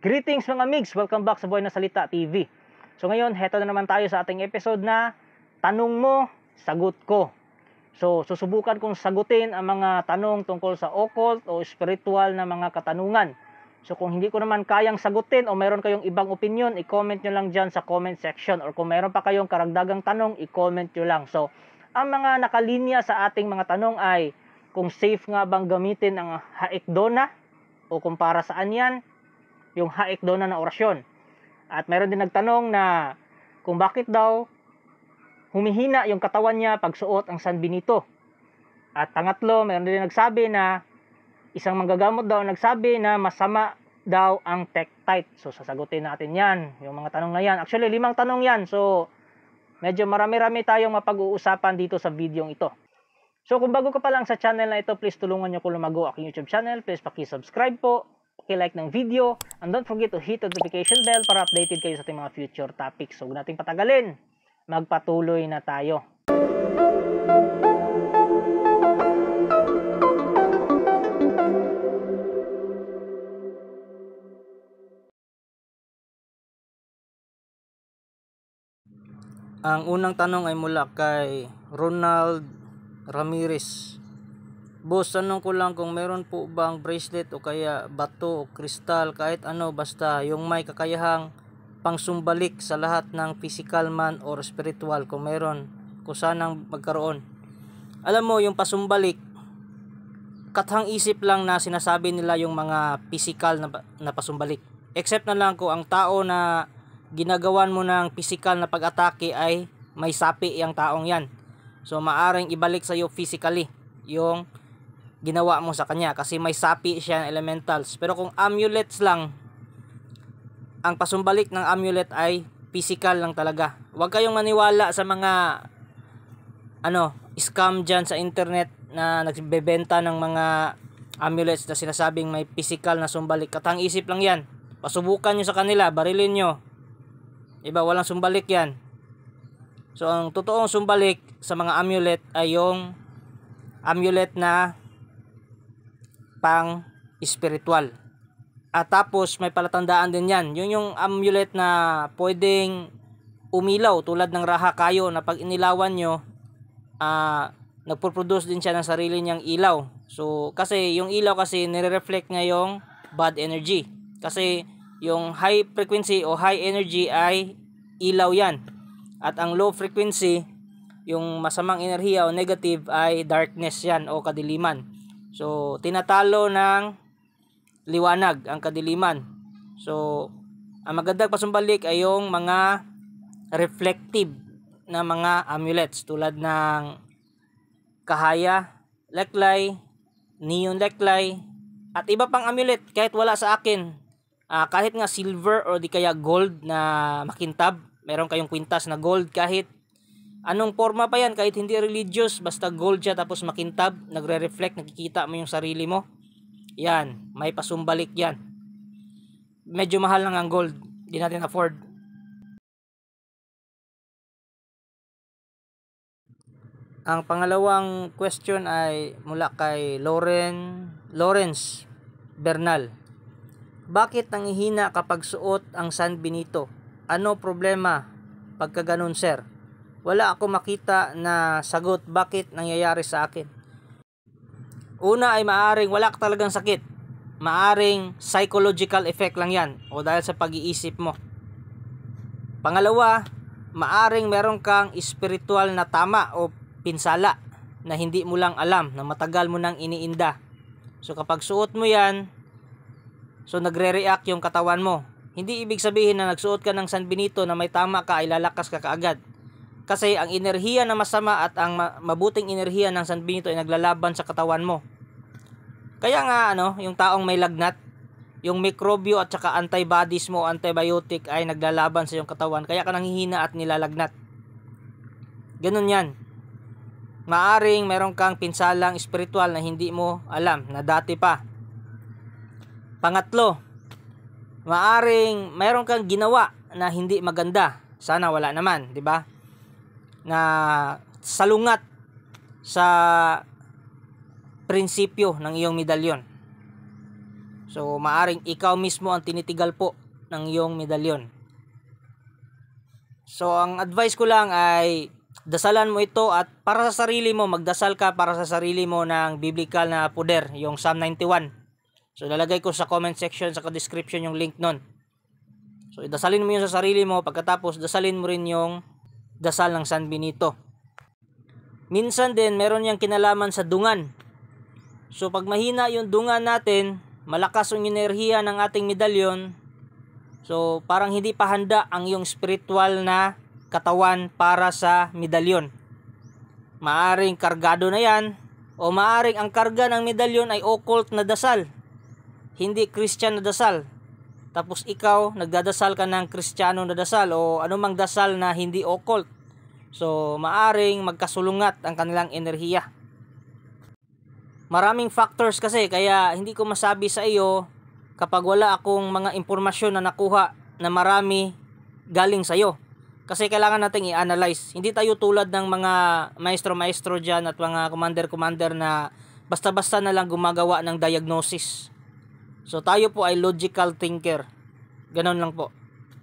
Greetings mga migs! Welcome back sa Buhay na Salita TV. So ngayon, heto na naman tayo sa ating episode na Tanong Mo, Sagot Ko. So susubukan kong sagutin ang mga tanong tungkol sa occult o spiritual na mga katanungan. So kung hindi ko naman kayang sagutin o meron kayong ibang opinion, i-comment nyo lang dyan sa comment section. Or kung meron pa kayong karagdagang tanong, i-comment nyo lang. So ang mga nakalinya sa ating mga tanong ay kung safe nga bang gamitin ang haikdona o kung para saan yan, yung haikdona na orasyon. At meron din nagtanong na kung bakit daw humihina yung katawan niya pag suot ang San Benito. At pangatlo, meron din nagsabi na isang manggagamot daw nagsabi na masama daw ang Tektite. So sasagutin natin yan, yung mga tanong na yan. Actually, 5 tanong yan. So medyo marami-rami tayong mapag-uusapan dito sa video ito. So kung bago ka pa lang sa channel na ito, please tulungan nyo ko lumago aking YouTube channel. Please paki-subscribe po, paki-like ng video, and don't forget to hit the notification bell para updated kayo sa ating mga future topics. So huwag nating patagalin, magpatuloy na tayo. Ang unang tanong ay mula kay Ronald Ramirez. Boss, tanong ko lang kung meron po bang bracelet o kaya bato o kristal, kahit ano, basta yung may kakayahang pangsumbalik sa lahat ng physical man or spiritual. Kung meron, kung sanang magkaroon. Alam mo, yung pasumbalik, kathang isip lang na sinasabi nila yung mga physical na pasumbalik. Except na lang kung ang tao na ginagawan mo ng physical na pag-atake ay may sapi yung taong yan. So maaring ibalik sa iyo physically yung ginawa mo sa kanya kasi may sapi siya elementals. Pero kung amulets lang, ang pasumbalik ng amulet ay physical lang talaga. Huwag kayong maniwala sa mga scam dyan sa internet na nagbebenta ng mga amulets na sinasabing may physical na sumbalik. Katang isip lang yan. Pasubukan nyo sa kanila, barilin nyo. Iba, walang sumbalik yan. So ang totoong sumbalik sa mga amulet ay yung amulet na pang spiritual. At tapos may palatandaan din yan. Yun yung amulet na pwedeng umilaw tulad ng raha kayo na pag inilawan nyo, nagpo-produce din siya ng sarili niyang ilaw. So kasi yung ilaw kasi nire-reflect niya yung bad energy. Kasi yung high frequency o high energy ay ilaw yan. At ang low frequency, yung masamang enerhiya o negative ay darkness yan o kadiliman. So tinatalo ng liwanag ang kadiliman. So ang magandang pasumbalik ay yung mga reflective na mga amulets tulad ng kahaya, leklay, neon leklay, at iba pang amulet kahit wala sa akin. Kahit nga silver o di kaya gold na makintab, meron kayong kwintas na gold, kahit anong forma pa yan, kahit hindi religious, basta gold siya tapos makintab, nagre-reflect, nakikita mo yung sarili mo. Yan, may pasumbalik yan. Medyo mahal lang ang gold, di natin afford. Ang pangalawang question ay mula kay Lawrence Bernal. Bakit nanghihina kapag suot ang San Benito? Ano problema pagka ganun, sir? Wala ako makita na sagot bakit nangyayari sa akin. Una ay maaring wala ka talagang sakit. Maaring psychological effect lang yan o dahil sa pag-iisip mo. Pangalawa, maaring meron kang spiritual na tama o pinsala na hindi mo lang alam, na matagal mo nang iniinda. So kapag suot mo yan, so nagre-react yung katawan mo. Hindi ibig sabihin na nagsuot ka ng San Benito na may tama ka ay lalakas ka kaagad. Kasi ang enerhiya na masama at ang mabuting enerhiya ng San Benito ay naglalaban sa katawan mo. Kaya nga yung taong may lagnat, yung mikrobyo at saka antibodies mo, antibiotic ay naglalaban sa iyong katawan. Kaya ka nanghihina at nilalagnat. Ganun yan. Maaring meron kang pinsalang spiritual na hindi mo alam na dati pa. Pangatlo, maaring meron kang ginawa na hindi maganda. Sana wala naman, di ba? Na salungat sa prinsipyo ng iyong medalyon. So maaring ikaw mismo ang tinitigal po ng iyong medalyon. So ang advice ko lang ay dasalan mo ito, at para sa sarili mo, magdasal ka para sa sarili mo ng biblical na poder, yung Psalm 91. So lalagay ko sa comment section, sa description yung link nun. So dasalin mo yun sa sarili mo, pagkatapos dasalin mo rin yung dasal ng San Benito. Minsan din meron yang kinalaman sa dungan. So pag mahina yung dungan natin, malakas yung enerhiya ng ating medalyon, so parang hindi pa handa ang iyong spiritual na katawan para sa medalyon. Maaring kargado na yan, o maaring ang karga ng medalyon ay occult na dasal, hindi Christian na dasal. Tapos ikaw nagdadasal ka ng Kristiyano na dasal o anumang dasal na hindi occult. So maaring magkasulungat ang kanilang enerhiya. Maraming factors kasi, kaya hindi ko masabi sa iyo kapag wala akong mga impormasyon na nakuha na marami galing sa iyo. Kasi kailangan nating i-analyze. Hindi tayo tulad ng mga maestro-maestro dyan at mga commander-commander na basta-basta na lang gumagawa ng diagnosis. So tayo po ay logical thinker. Ganon lang po.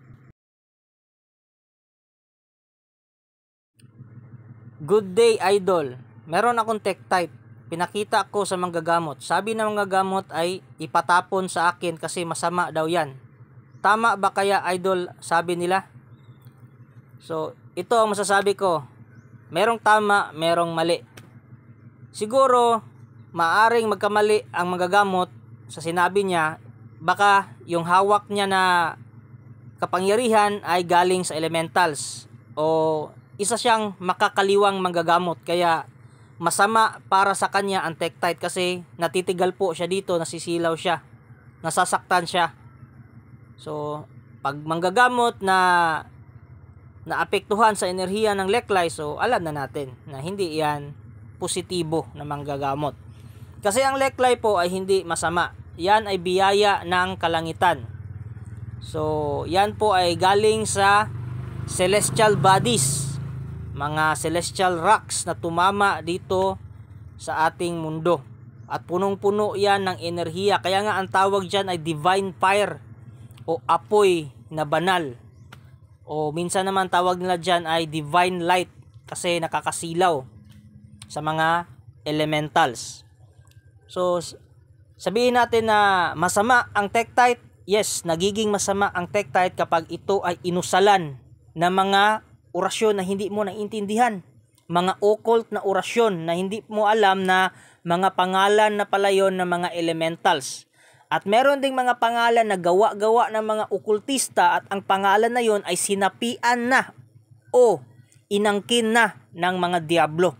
Good day, idol. Meron akong Tektite. Pinakita ko sa manggagamot. Sabi ng manggagamot ay ipatapon sa akin kasi masama daw yan. Tama ba kaya, idol, sabi nila? So, ito ang masasabi ko. Merong tama, merong mali. Siguro, maaring magkamali ang manggagamot sa sinabi niya. Baka yung hawak niya na kapangyarihan ay galing sa elementals. O isa siyang makakaliwang manggagamot. Kaya masama para sa kanya ang Tektite kasi natitigal po siya dito, nasisilaw siya, nasasaktan siya. So, pag manggagamot na naapektuhan sa enerhiya ng leklay, so alam na natin na hindi yan positibo na manggagamot. Kasi ang leklay po ay hindi masama. Yan ay biyaya ng kalangitan. So, yan po ay galing sa celestial bodies, mga celestial rocks na tumama dito sa ating mundo. At punong-puno yan ng enerhiya. Kaya nga ang tawag dyan ay divine fire o apoy na banal. O minsan naman tawag nila dyan ay divine light kasi nakakasilaw sa mga elementals. So, sabihin natin na masama ang Tektite. Yes, nagiging masama ang Tektite kapag ito ay inusalan ng mga orasyon na hindi mo naintindihan, mga occult na orasyon na hindi mo alam na mga pangalan na pala yon ng mga elementals. At meron ding mga pangalan na gawa-gawa ng mga okultista at ang pangalan na yon ay sinapian na o inangkin na ng mga diablo.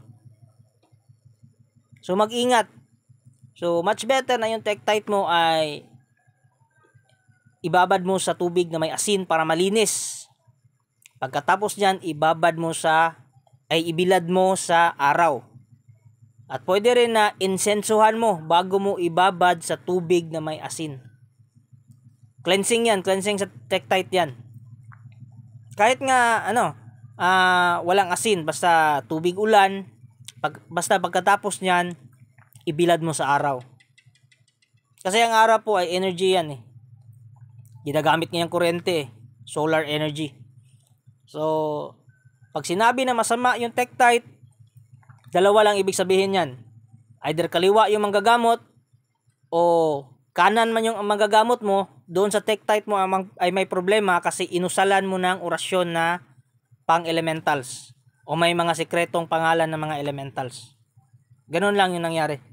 So mag-ingat. So much better na yung Tektite mo ay ibabad mo sa tubig na may asin para malinis. Pagkatapos niyan, ibilad mo sa araw. At pwede rin na insensuhan mo bago mo ibabad sa tubig na may asin. Cleansing yan, cleansing sa Tektite yan. Kahit nga walang asin, basta tubig ulan, basta pagkatapos niyan, ibilad mo sa araw. Kasi ang araw po ay energy yan eh. Ginagamit niya yung kuryente eh. Solar energy. So, pag sinabi na masama yung Tektite, dalawa lang ibig sabihin yan. Either kaliwa yung manggagamot o kanan man yung manggagamot mo, doon sa Tektite mo ay may problema kasi inusalan mo ng orasyon na pang-elementals o may mga sikretong pangalan ng mga elementals. Ganun lang yung nangyari.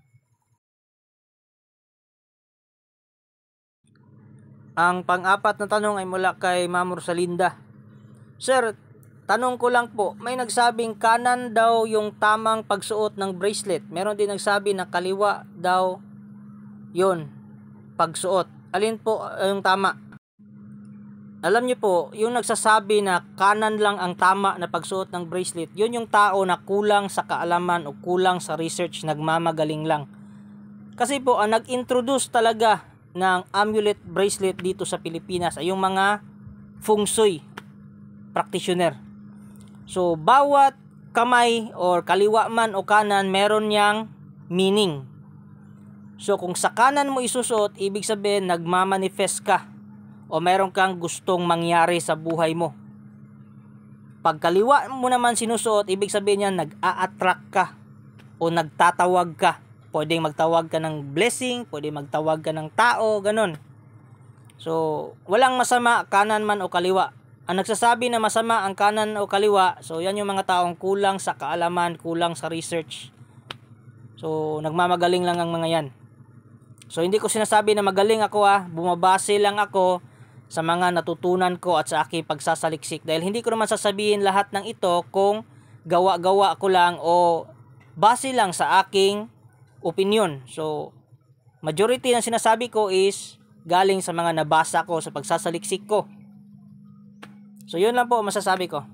Ang pang-apat na tanong ay mula kay Ma'am Rosalinda. Sir, tanong ko lang po, may nagsabing kanan daw yung tamang pagsuot ng bracelet. Meron din nagsabi na kaliwa daw yun pagsuot. Alin po yung tama? Alam niyo po, yung nagsasabi na kanan lang ang tama na pagsuot ng bracelet, yun yung tao na kulang sa kaalaman o kulang sa research, nagmamagaling lang. Kasi po, ang nag-introduce talaga ng amulet bracelet dito sa Pilipinas ay yung mga feng shui practitioner. So, bawat kamay or kaliwa man o kanan, meron niyang meaning. So kung sa kanan mo isusuot, ibig sabihin nagmamanifest ka o meron kang gustong mangyari sa buhay mo. Pag kaliwa mo naman sinusuot, ibig sabihin yan nag-a-attract ka o nagtatawag ka. Pwedeng magtawag ka ng blessing, pwedeng magtawag ka ng tao, ganun. So walang masama kanan man o kaliwa. Ang nagsasabi na masama ang kanan o kaliwa, so yan yung mga taong kulang sa kaalaman, kulang sa research. So nagmamagaling lang ang mga yan. So hindi ko sinasabi na magaling ako, bumabase lang ako sa mga natutunan ko at sa aking pagsasaliksik. Dahil hindi ko naman sasabihin lahat ng ito kung gawa-gawa ko lang o base lang sa aking opinion. So majority ng sinasabi ko is galing sa mga nabasa ko sa pagsasaliksik ko. So yun lang po masasabi ko.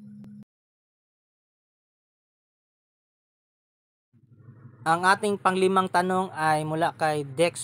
Ang ating panglimang tanong ay mula kay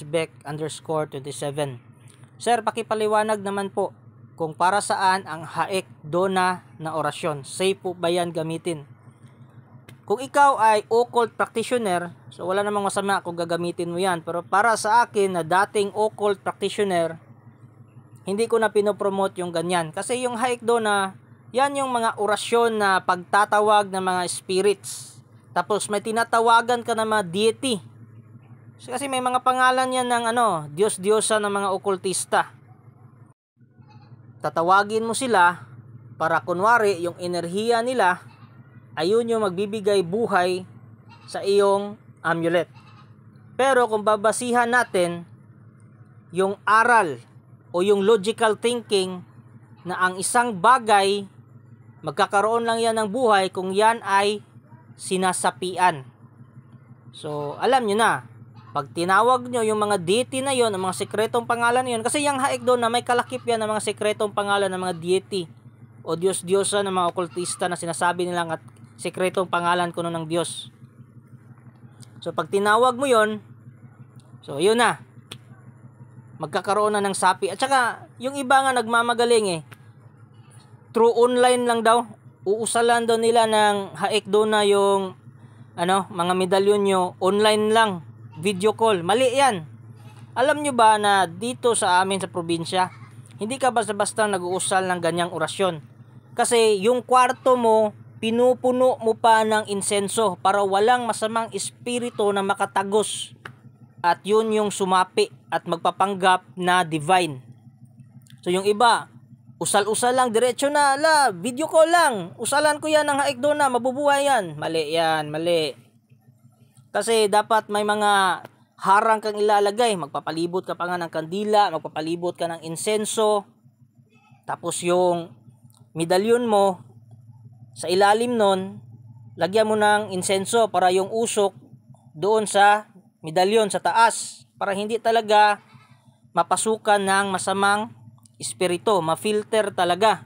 Dexbeck_27. Sir, pakipaliwanag naman po kung para saan ang haek dona na orasyon. Safe po ba yan gamitin? Kung ikaw ay occult practitioner, so wala namang masama kung gagamitin mo yan. Pero para sa akin na dating occult practitioner, hindi ko na pinopromote yung ganyan. Kasi yung haek dona, yan yung mga orasyon na pagtatawag ng mga spirits. Tapos may tinatawagan ka ng mga deity. Kasi may mga pangalan yan ng Diyos-Diyosa ng mga okultista. Tatawagin mo sila para kunwari yung enerhiya nila ayun yung magbibigay buhay sa iyong amulet. Pero kung babasihan natin yung aral o yung logical thinking na ang isang bagay magkakaroon lang yan ng buhay kung yan ay sinasapian. So alam nyo na, pag tinawag nyo yung mga deity na yon, ang mga sekretong pangalan na yun, kasi yung haek doon na may kalakip yan ng mga sekretong pangalan ng mga deity o Diyos-Diyosa ng mga okultista na sinasabi nilang at sekretong pangalan kuno ng Diyos. So pag tinawag mo yon, so yun na, magkakaroon na ng sapi. At saka yung iba nga nagmamagaling through online lang daw, uusalan daw nila ng haek doon na yung mga medalyon nyo, online lang, video call. Mali yan. Alam nyo ba na dito sa amin sa probinsya, hindi ka basta-basta nag-uusal ng ganyang orasyon. Kasi yung kwarto mo, pinupuno mo pa ng insenso para walang masamang espiritu na makatagos. At yun yung sumapi at magpapanggap na divine. So yung iba, usal-usal lang, diretso na, video call lang. Usalan ko yan ng haek doon na, mabubuhay yan. Mali yan, mali. Kasi dapat may mga harang kang ilalagay. Magpapalibot ka pa nga ng kandila, magpapalibot ka ng insenso. Tapos yung medalyon mo, sa ilalim nun, lagyan mo ng insenso para yung usok doon sa medalyon sa taas. Para hindi talaga mapasukan ng masamang espiritu, ma-filter talaga.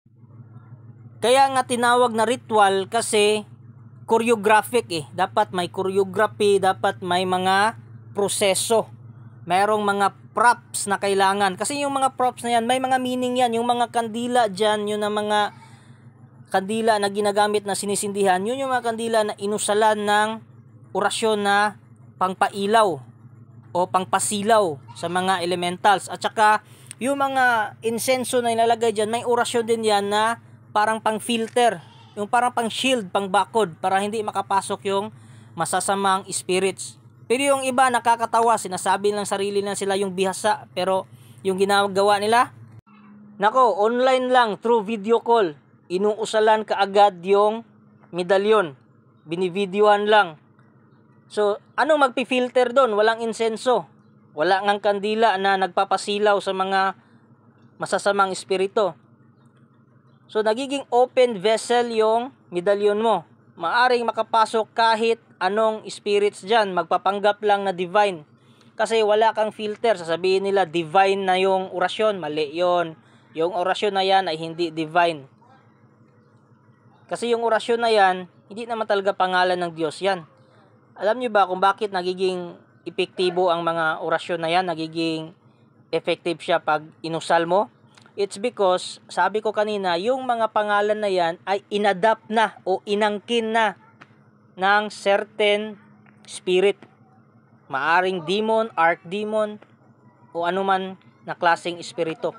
Kaya nga tinawag na ritual kasi choreographic Dapat may choreography, dapat may mga proseso. Mayroong mga props na kailangan. Kasi yung mga props na yan, may mga meaning yan. Yung mga kandila dyan, yun ang mga kandila na ginagamit na sinisindihan. Yun yung mga kandila na inusalan ng orasyon na pangpailaw o pangpasilaw sa mga elementals. At saka yung mga insenso na ilalagay dyan, may orasyon din yan na parang pang-filter. Yung parang pang-shield, pang-bakod, para hindi makapasok yung masasamang spirits. Pero yung iba nakakatawa, sinasabi lang sarili na sila yung bihasa. Pero yung ginagawa nila, online lang, through video call. Inuusalan kaagad yung medalyon. Binivideohan lang. So, anong magpi-filter doon? Walang insenso. Wala ngang kandila na nagpapasilaw sa mga masasamang espiritu. So, nagiging open vessel yung medalyon mo. Maaring makapasok kahit anong spirits dyan. Magpapanggap lang na divine. Kasi wala kang filter. Sasabihin nila divine na yung orasyon. Mali yun. Yung orasyon na yan ay hindi divine. Kasi yung orasyon na yan, hindi naman talaga pangalan ng Diyos yan. Alam nyo ba kung bakit nagiging epektibo ang mga orasyon na yan, nagiging effective siya pag inusal mo? It's because, sabi ko kanina, yung mga pangalan na yan ay inadapt na o inangkin na ng certain spirit. Maaring demon, archdemon, o anuman na klaseng espiritu.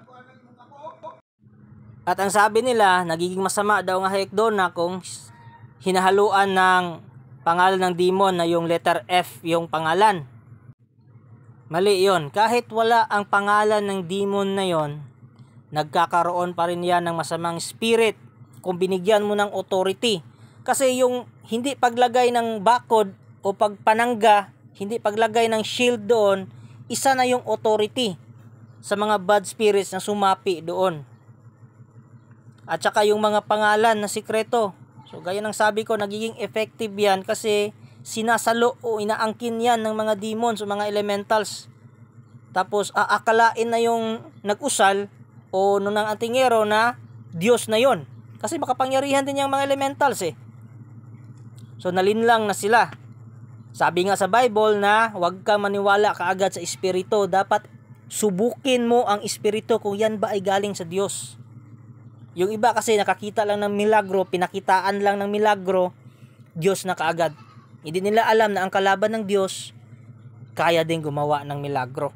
At ang sabi nila, nagiging masama daw nga hekdona kung hinahaluan ng pangalan ng demon na yung letter F yung pangalan. Mali yon. Kahit wala ang pangalan ng demon na yon, nagkakaroon pa rin yan ng masamang spirit kung binigyan mo ng authority. Kasi yung hindi paglagay ng bakod o pagpanangga, hindi paglagay ng shield doon, isa na yung authority sa mga bad spirits na sumapi doon. At saka yung mga pangalan na sikreto. So gaya ng sabi ko, nagiging effective yan kasi sinasalo o inaangkin yan ng mga demons o mga elementals. Tapos aakalain na yung nag-usal o nung ng antingero na Diyos na yon. Kasi makapangyarihan din yung mga elementals eh. So nalinlang na sila. Sabi nga sa Bible na huwag ka maniwala kaagad sa espiritu. Dapat subukin mo ang espiritu kung yan ba ay galing sa Diyos. Yung iba kasi nakakita lang ng milagro, pinakitaan lang ng milagro, Diyos na kaagad. Hindi nila alam na ang kalaban ng Diyos kaya din gumawa ng milagro.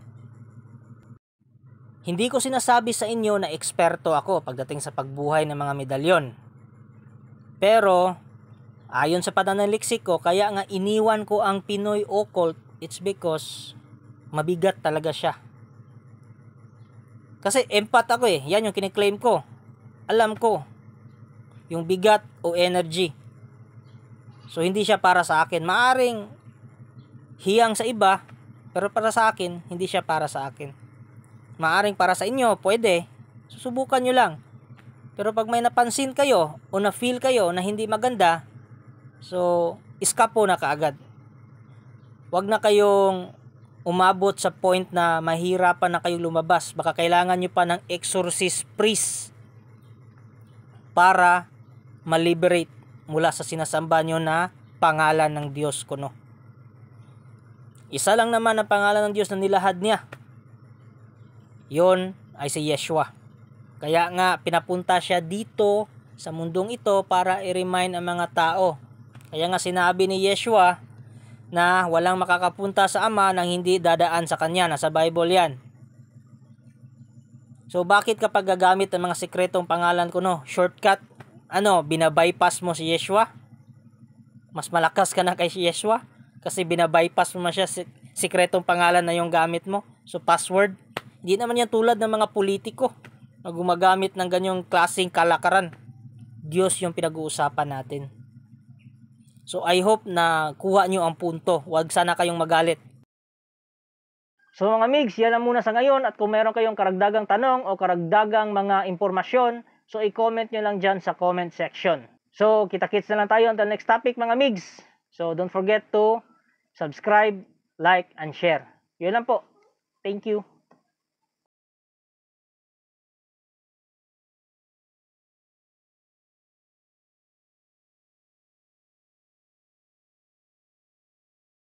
Hindi ko sinasabi sa inyo na eksperto ako pagdating sa pagbuhay ng mga medalyon. Pero ayon sa pananaliksik ko, kaya nga iniwan ko ang Pinoy occult, it's because mabigat talaga siya. Kasi empath ako eh, yan yung kiniklaim ko. Alam ko yung bigat o energy. So hindi siya para sa akin. Maaring hiyang sa iba, pero para sa akin, hindi siya para sa akin. Maaring para sa inyo, pwede. Susubukan nyo lang. Pero pag may napansin kayo o na-feel kayo na hindi maganda, so iskapo na kaagad. Huwag na kayong umabot sa point na mahirapan na kayong lumabas. Baka kailangan nyo pa ng exorcist priest para ma-liberate mula sa sinasamba nyo na pangalan ng Diyos kuno. Isa lang naman ang pangalan ng Diyos na nilahad niya. Yon ay si Yeshua. Kaya nga pinapunta siya dito sa mundong ito para i-remind ang mga tao. Kaya nga sinabi ni Yeshua na walang makakapunta sa Ama nang hindi dadaan sa Kanya. Nasa Bible yan. So bakit kapag gagamit ng mga sikretong pangalan ko shortcut, binabypass mo si Yeshua? Mas malakas ka na kay Yeshua kasi binabypass mo siya, sikretong pangalan na yung gamit mo. So password, hindi naman yan tulad ng mga politiko na gumagamit ng ganyong klaseng kalakaran. Diyos yung pinag-uusapan natin. So I hope na kuha nyo ang punto. Huwag sana kayong magalit. So mga migs, yan lang muna sa ngayon. At kung meron kayong karagdagang tanong o karagdagang mga impormasyon, so i-comment nyo lang dyan sa comment section. So kita-kits na lang tayo until next topic mga migs. So don't forget to subscribe, like, and share. Yun lang po. Thank you.